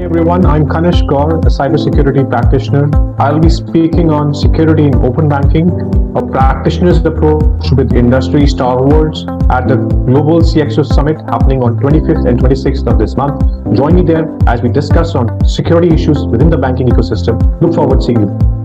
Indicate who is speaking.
Speaker 1: Everyone, I'm Kanishk Gaur, a cybersecurity practitioner. I'll be speaking on security in open banking, a practitioner's approach with industry stalwarts at the Global CXO Summit happening on 25th and 26th of this month. Join me there as we discuss on security issues within the banking ecosystem. Look forward to seeing you.